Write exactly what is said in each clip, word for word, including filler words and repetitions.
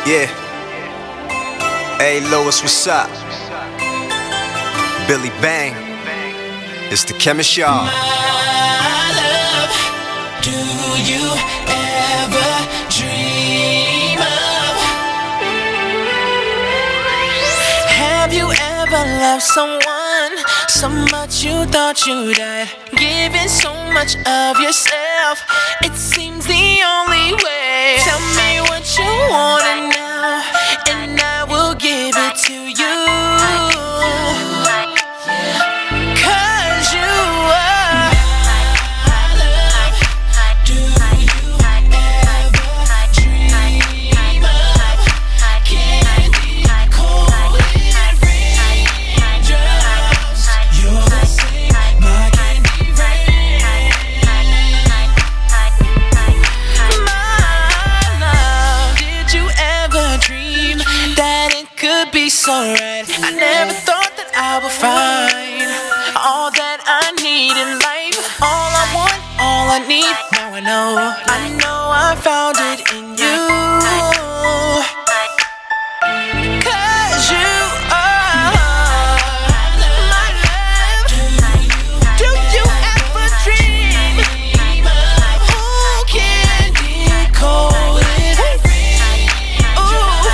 Yeah. Hey, Lois, what's up? Billy Bang. It's the chemist, y'all. My love, do you ever dream of? Have you ever loved someone so much you thought you died? Giving so much of yourself, it seems the only way. Tell me what you want now, and I will give it to you. Cause you are my love. Do you ever dream of candy, cold and raindrops? You're the same, my candy rain. My love, did you ever dream that it could be so right? I never thought that I would find all that I need in life. All I want, all I need, now I know. I know I found it in you. Cause you are my love. Do you ever dream? Ooh, candy, cold and rain. Ooh,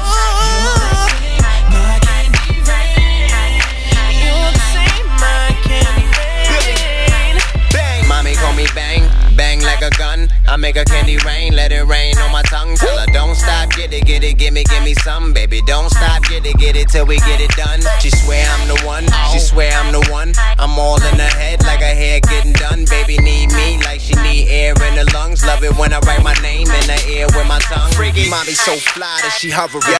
my candy rain. You're the same, my candy rain. Bang, mommy call me bang, bang like a gun. I make a candy rain, let it rain on my tongue. Tell her don't stop, get it, get it, give me, give me some. Baby, don't stop, get it, get it till we get it done. She swear I'm the one, she swear I'm the one. I'm all in her head like her hair getting done. Baby need me like she need air in her lungs. Love it when I write my name in her ear with my tongue. Freaky, mommy so fly that she hovering.